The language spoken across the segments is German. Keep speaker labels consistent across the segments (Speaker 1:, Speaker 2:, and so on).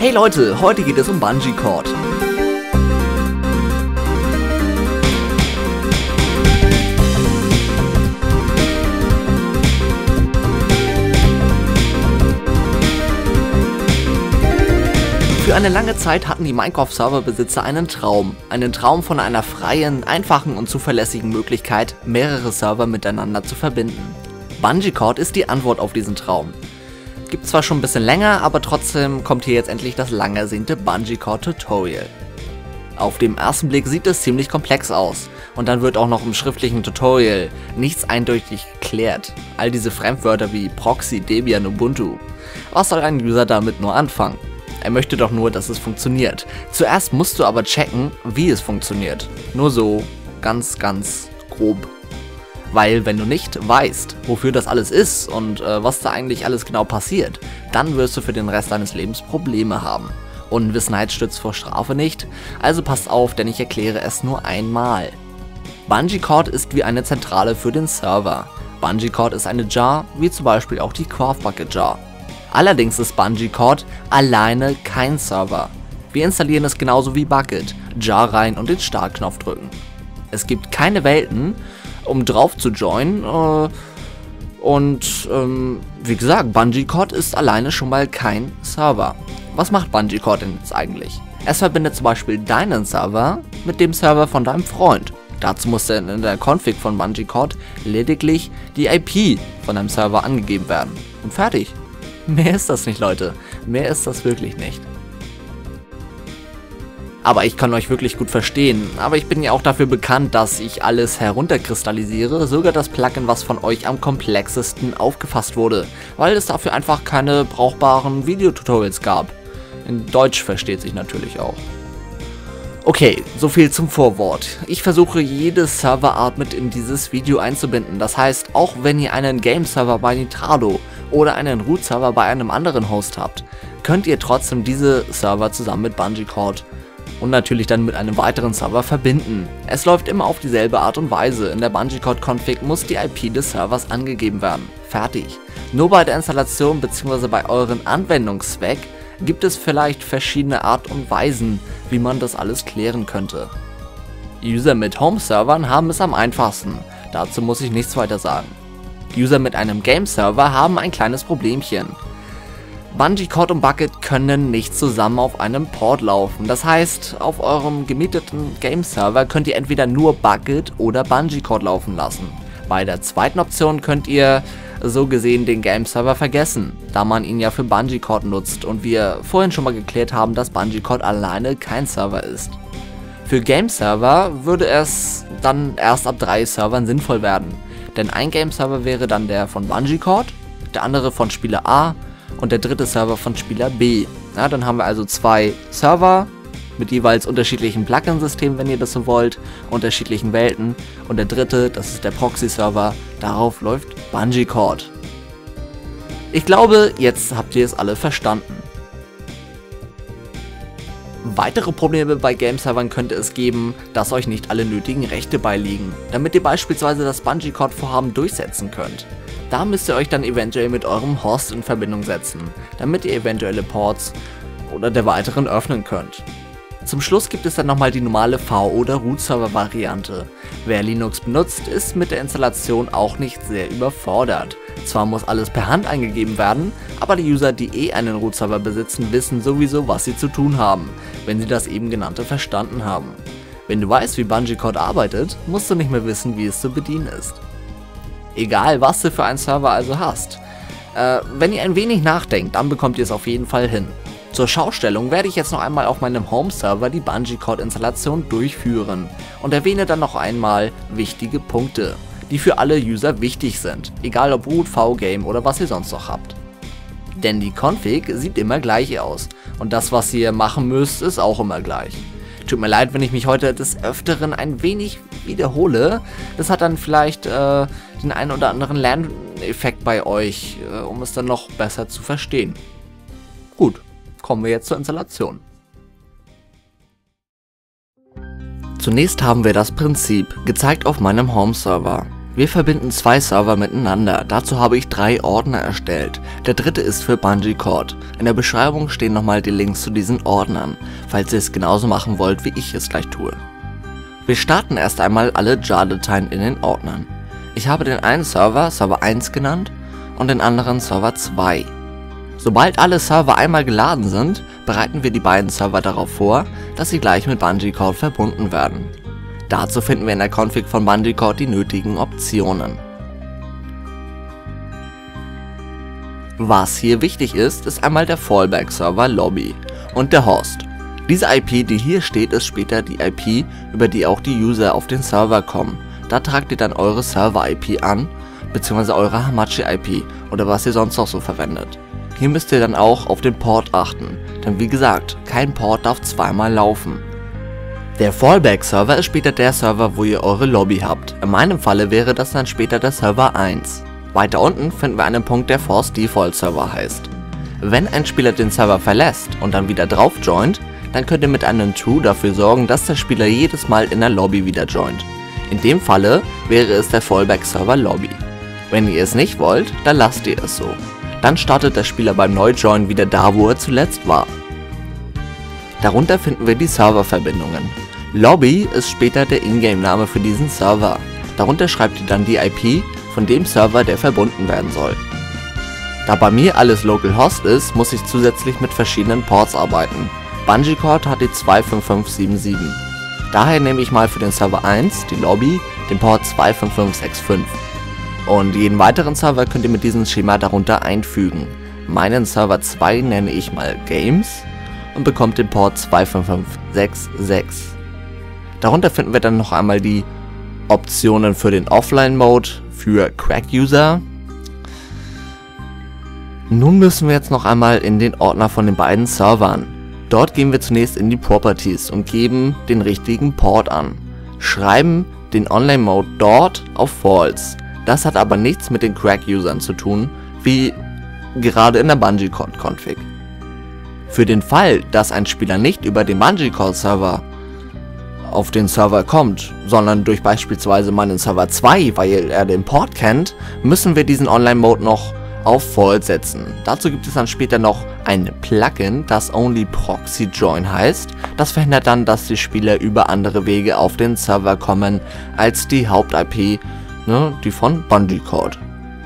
Speaker 1: Hey Leute, heute geht es um Bungee Cord. Für eine lange Zeit hatten die Minecraft-Serverbesitzer einen Traum von einer freien, einfachen und zuverlässigen Möglichkeit, mehrere Server miteinander zu verbinden. Bungee Cord ist die Antwort auf diesen Traum. Gibt zwar schon ein bisschen länger, aber trotzdem kommt hier jetzt endlich das lang ersehnte Bungee Cord Tutorial. Auf den ersten Blick sieht es ziemlich komplex aus und dann wird auch noch im schriftlichen Tutorial nichts eindeutig geklärt. All diese Fremdwörter wie Proxy, Debian, Ubuntu. Was soll ein User damit nur anfangen? Er möchte doch nur, dass es funktioniert. Zuerst musst du aber checken, wie es funktioniert. Nur so, ganz grob. Weil wenn du nicht weißt, wofür das alles ist und was da eigentlich alles genau passiert, dann wirst du für den Rest deines Lebens Probleme haben. Unwissenheit stützt vor Strafe nicht, also passt auf, denn ich erkläre es nur einmal. Bungee Cord ist wie eine Zentrale für den Server. Bungee Cord ist eine Jar, wie zum Beispiel auch die Craft Bucket Jar. Allerdings ist Bungee Cord alleine kein Server. Wir installieren es genauso wie Bucket, Jar rein und den Startknopf drücken. Es gibt keine Welten, um drauf zu joinen wie gesagt, Bungee Cord ist alleine schon mal kein Server. Was macht Bungee Cord denn jetzt eigentlich? Es verbindet zum Beispiel deinen Server mit dem Server von deinem Freund. Dazu muss in der Config von Bungee Cord lediglich die IP von deinem Server angegeben werden. Und fertig. Mehr ist das nicht, Leute. Mehr ist das wirklich nicht. Aber ich kann euch wirklich gut verstehen. Aber ich bin ja auch dafür bekannt, dass ich alles herunterkristallisiere. Sogar das Plugin, was von euch am komplexesten aufgefasst wurde. Weil es dafür einfach keine brauchbaren Videotutorials gab. In Deutsch versteht sich natürlich auch. Okay, soviel zum Vorwort. Ich versuche jede Serverart mit in dieses Video einzubinden. Das heißt, auch wenn ihr einen Game-Server bei Nitrado oder einen Root-Server bei einem anderen Host habt, könnt ihr trotzdem diese Server zusammen mit Bungee Cord und natürlich dann mit einem weiteren Server verbinden. Es läuft immer auf dieselbe Art und Weise. In der Bungee Cord Config muss die IP des Servers angegeben werden. Fertig. Nur bei der Installation bzw. bei euren Anwendungszweck gibt es vielleicht verschiedene Art und Weisen, wie man das alles klären könnte. User mit Home-Servern haben es am einfachsten. Dazu muss ich nichts weiter sagen. User mit einem Game-Server haben ein kleines Problemchen. Bungee Cord und Bucket können nicht zusammen auf einem Port laufen. Das heißt, auf eurem gemieteten Game-Server könnt ihr entweder nur Bucket oder Bungee Cord laufen lassen. Bei der zweiten Option könnt ihr so gesehen den Game-Server vergessen, da man ihn ja für Bungee Cord nutzt und wir vorhin schon mal geklärt haben, dass Bungee Cord alleine kein Server ist. Für Game-Server würde es dann erst ab 3 Servern sinnvoll werden, denn ein Game-Server wäre dann der von Bungee Cord, der andere von Spieler A und der dritte Server von Spieler B. Ja, dann haben wir also 2 Server mit jeweils unterschiedlichen Plugin-Systemen, wenn ihr das so wollt, unterschiedlichen Welten und der dritte, das ist der Proxy-Server, darauf läuft Bungee Cord. Ich glaube, jetzt habt ihr es alle verstanden. Weitere Probleme bei Game-Servern könnte es geben, dass euch nicht alle nötigen Rechte beiliegen, damit ihr beispielsweise das Bungee Cord-Vorhaben durchsetzen könnt. Da müsst ihr euch dann eventuell mit eurem Host in Verbindung setzen, damit ihr eventuelle Ports oder der weiteren öffnen könnt. Zum Schluss gibt es dann nochmal die normale V- oder Root-Server-Variante. Wer Linux benutzt, ist mit der Installation auch nicht sehr überfordert. Zwar muss alles per Hand eingegeben werden, aber die User, die einen Root-Server besitzen, wissen sowieso, was sie zu tun haben, wenn sie das eben genannte verstanden haben. Wenn du weißt, wie Bungee Cord arbeitet, musst du nicht mehr wissen, wie es zu bedienen ist. Egal, was du für einen Server also hast. Wenn ihr ein wenig nachdenkt, dann bekommt ihr es auf jeden Fall hin. Zur Schaustellung werde ich jetzt noch einmal auf meinem Home-Server die Bungee Cord Installation durchführen und erwähne dann noch einmal wichtige Punkte, die für alle User wichtig sind, egal ob Root, V-Game oder was ihr sonst noch habt. Denn die Config sieht immer gleich aus und das, was ihr machen müsst, ist auch immer gleich. Tut mir leid, wenn ich mich heute des Öfteren ein wenig wiederhole. Das hat dann vielleicht den einen oder anderen Lerneffekt bei euch, um es dann noch besser zu verstehen. Gut. Kommen wir jetzt zur Installation. Zunächst haben wir das Prinzip, gezeigt auf meinem Home-Server. Wir verbinden zwei Server miteinander, dazu habe ich 3 Ordner erstellt. Der dritte ist für Bungee Cord. In der Beschreibung stehen nochmal die Links zu diesen Ordnern, falls ihr es genauso machen wollt, wie ich es gleich tue. Wir starten erst einmal alle Jar-Dateien in den Ordnern. Ich habe den einen Server Server 1 genannt und den anderen Server 2. Sobald alle Server einmal geladen sind, bereiten wir die beiden Server darauf vor, dass sie gleich mit Bungee Cord verbunden werden. Dazu finden wir in der Config von Bungee Cord die nötigen Optionen. Was hier wichtig ist, ist einmal der Fallback-Server Lobby und der Host. Diese IP, die hier steht, ist später die IP, über die auch die User auf den Server kommen. Da tragt ihr dann eure Server-IP an, bzw. eure Hamachi-IP oder was ihr sonst noch so verwendet. Hier müsst ihr dann auch auf den Port achten, denn wie gesagt, kein Port darf zweimal laufen. Der Fallback-Server ist später der Server, wo ihr eure Lobby habt. In meinem Falle wäre das dann später der Server 1. Weiter unten finden wir einen Punkt, der Force Default Server heißt. Wenn ein Spieler den Server verlässt und dann wieder drauf joint, dann könnt ihr mit einem True dafür sorgen, dass der Spieler jedes Mal in der Lobby wieder joint. In dem Falle wäre es der Fallback-Server Lobby. Wenn ihr es nicht wollt, dann lasst ihr es so. Dann startet der Spieler beim Neujoin wieder da, wo er zuletzt war. Darunter finden wir die Serververbindungen. Lobby ist später der Ingame-Name für diesen Server. Darunter schreibt ihr dann die IP von dem Server, der verbunden werden soll. Da bei mir alles Localhost ist, muss ich zusätzlich mit verschiedenen Ports arbeiten. Bungee Cord hat die 25577. Daher nehme ich mal für den Server 1, die Lobby, den Port 25565. Und jeden weiteren Server könnt ihr mit diesem Schema darunter einfügen. Meinen Server 2 nenne ich mal Games und bekommt den Port 25566. Darunter finden wir dann noch einmal die Optionen für den Offline-Mode für Crack-User. Nun müssen wir jetzt noch einmal in den Ordner von den beiden Servern. Dort gehen wir zunächst in die Properties und geben den richtigen Port an. Schreiben den Online-Mode dort auf False. Das hat aber nichts mit den Crack-Usern zu tun, wie gerade in der Bungee Cord Config. Für den Fall, dass ein Spieler nicht über den Bungee Cord Server auf den Server kommt, sondern durch beispielsweise meinen Server 2, weil er den Port kennt, müssen wir diesen Online-Mode noch auf False setzen. Dazu gibt es dann später noch ein Plugin, das Only Proxy Join heißt. Das verhindert dann, dass die Spieler über andere Wege auf den Server kommen als die Haupt-IP, die von Bungee Cord.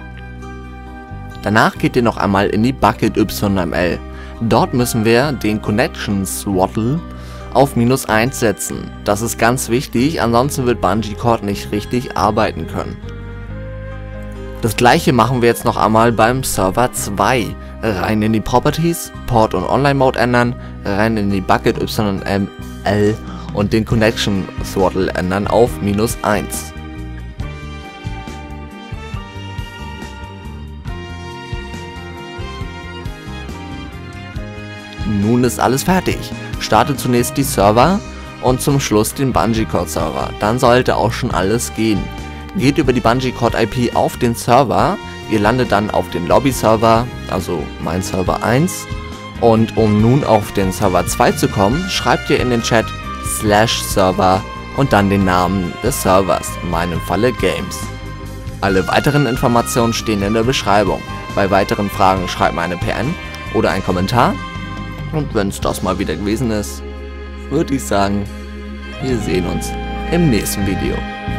Speaker 1: Danach geht ihr noch einmal in die Bucket YML. Dort müssen wir den Connection Throttle auf -1 setzen. Das ist ganz wichtig, ansonsten wird Bungee Cord nicht richtig arbeiten können. Das gleiche machen wir jetzt noch einmal beim Server 2. Rein in die Properties, Port und Online Mode ändern, rein in die Bucket YML und den Connection Throttle ändern auf -1. Nun ist alles fertig. Startet zunächst die Server und zum Schluss den Bungee Cord Server. Dann sollte auch schon alles gehen. Geht über die Bungee Cord IP auf den Server. Ihr landet dann auf den Lobby Server, also mein Server 1. Und um nun auf den Server 2 zu kommen, schreibt ihr in den Chat /server und dann den Namen des Servers, in meinem Falle Games. Alle weiteren Informationen stehen in der Beschreibung. Bei weiteren Fragen schreibt mir eine PN oder einen Kommentar. Und wenn es das mal wieder gewesen ist, würde ich sagen, wir sehen uns im nächsten Video.